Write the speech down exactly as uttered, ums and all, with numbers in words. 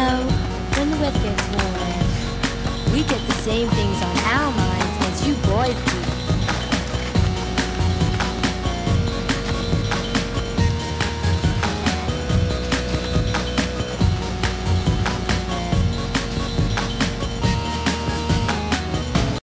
know, when the weather gets warm, we get the same things on our minds as you boys do.